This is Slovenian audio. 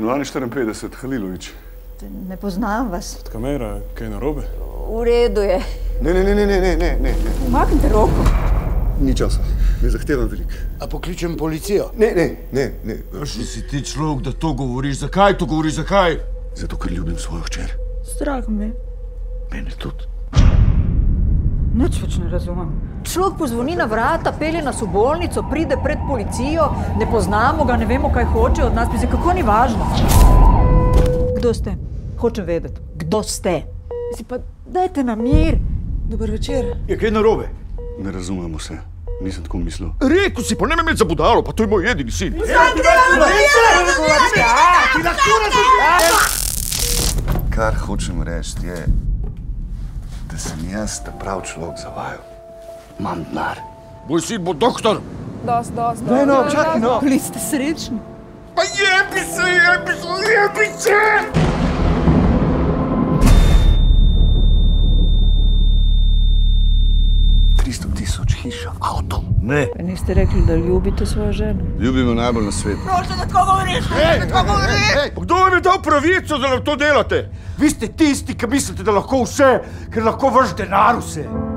Stanovanje 54, Halilović. Ne poznam vas. Kamera, kaj narobe? V redu je. Ne. Umaknite roko. Ni časa, ne zahtevam veliko. A pokličem policijo? Ne. Kakšen si ti človek, da to govoriš? Zakaj to govoriš? Zakaj? Zato, ker ljubim svojo hčer. Strah me. Mene tudi. Nič več ne razumem. Človek pozvoni na vrata, pelje nas v bolnico, pride pred policijo, ne poznamo ga, ne vemo, kaj hoče od nas. Mislim, kako ni važno. Kdo ste? Hočem vedeti. Kdo ste? Mislim, pa dajte nam mir. Dober večer. Je kaj narobe? Ne razumemo se. Nisem tako mislil. Rekel si, pa ne me imeti za budalo, pa to je moj edini sin. Kar hočem reči je, da sem jaz ta prav človek za vaju. Imam denar. Moj sin bo doktor. Dost. Daj no, čakaj no. Bili ste srečni. Pa jebi se! 300.000 hiša, avto. Ne. Niste rekli, da ljubite svojo ženo? Ljubim jo najbolj na svetu. Prosim, da tako govoriš! Kdo vam je dal pravico, da nam to delate? Vi ste tisti, ki mislite, da lahko vse, ker lahko vaš denar vse.